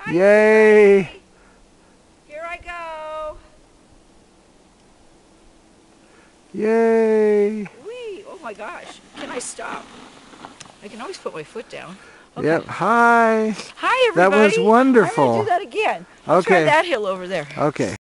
Hi, Yay! everybody. Here I go. Yay! Whee! Oh my gosh. Can I stop? I can always put my foot down. Okay. Yep. Hi. Hi, That everybody. was I'm going to wonderful. do that again. I'll try Okay. that hill over there. Okay.